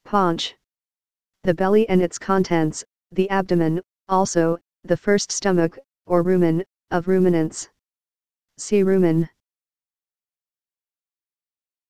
Paunch. The belly and its contents, the abdomen, also, the first stomach, or rumen, of ruminants. See rumen.